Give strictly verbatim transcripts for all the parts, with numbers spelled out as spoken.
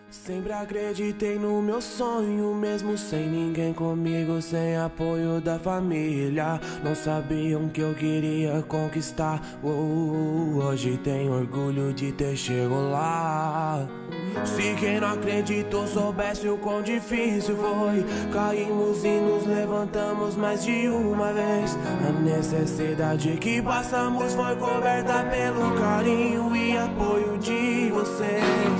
Sempre acreditei no meu sonho, mesmo sem ninguém comigo, sem apoio da família. Não sabiam que eu queria conquistar. Oh, hoje tenho orgulho de ter chegado lá. Se quem não acreditou soubesse o quão difícil foi, caímos e nos levantamos mais de uma vez. A necessidade que passamos foi coberta pelo carinho e apoio de vocês.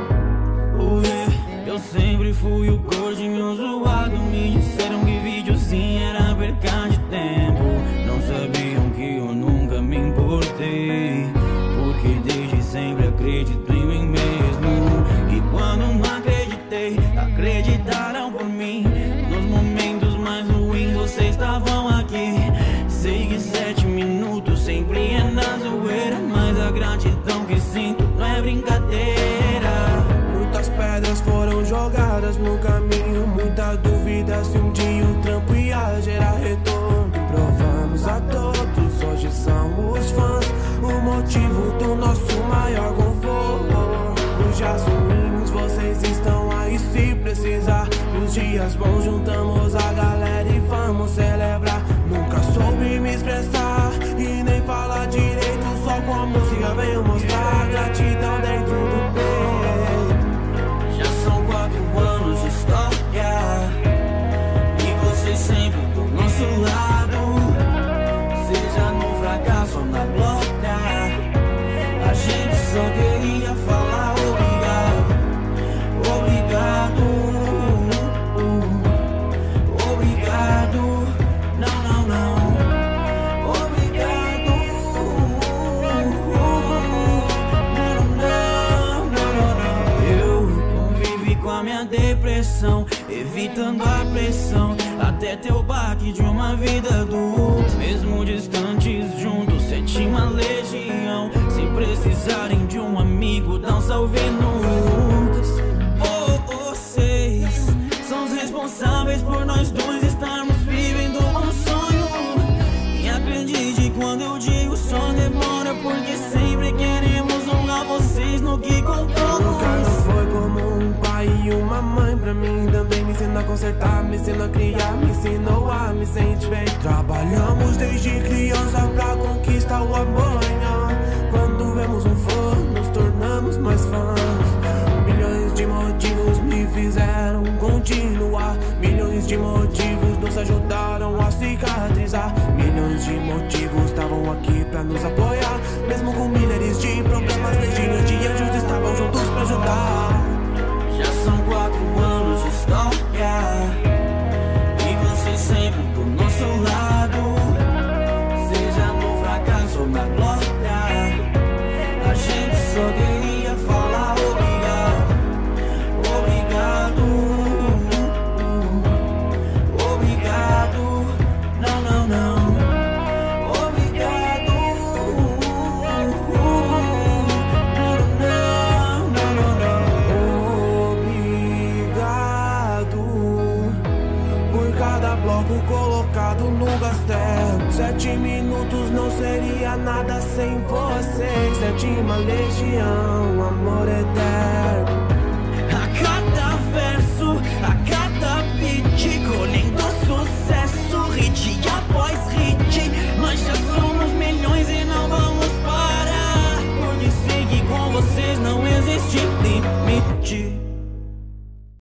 Eu sempre fui o gordinho zoado. Me disseram que videozinho era perca de tempo. Não sabiam que eu nunca me importei, porque desde sempre acredito em mim mesmo. E quando não acreditei, acreditaram por mim. Nos momentos mais ruins vocês estavam aqui. Sei que sete minutos sempre é na zoeira, mas a gratidão que sinto não é brincadeira. Muitas pedras foram jogadas no caminho, muita dúvida se um dia o trampo ia gerar retorno. E provamos a todos, hoje somos fãs, o motivo do nosso maior conforto. Os dias ruins vocês estão aí se precisar, nos dias bons juntamos a galera e vamos celebrar. Nunca soube me expressar e nem falar direito, só com a música venho mostrar gratidão dentro do peito. Anos de história e você sempre do nosso lado, seja no fracasso ou na glória. A gente só queria falar obrigado, obrigado, obrigado, não, não, não, obrigado, não, não, não, não. Eu convivi com a minha depressão, evitando a pressão, até ter o baque de uma vida adulta. Mesmo distantes juntos, sétima legião. Se precisarem de um amigo, dá um salve nunca. Oh, vocês são os responsáveis por nós dois estarmos vivendo um sonho. E acredite quando eu digo só demora, porque sempre queremos honrar vocês no que compramos. Foi como um pai e uma mãe pra mim. Também me ensinou a consertar, me ensinou a criar, me ensinou a me sentir bem. Trabalhamos desde criança pra conquistar o amanhã. Quando vemos um fã, nos tornamos mais fãs. Milhões de motivos me fizeram continuar. Milhões de motivos nos ajudaram a cicatrizar. Milhões de motivos estavam aqui pra nos apoiar. Mesmo com milhares de problemas, legiões de anjos estavam juntos pra ajudar. Já são quatro anos de história e você sempre do nosso lado, seja no fracasso ou na glória. A gente só queria falar obrigado, obrigado, obrigado, não, não, não. Colocado no castelo, sete minutos não seria nada sem vocês. Sétima legião, amor eterno.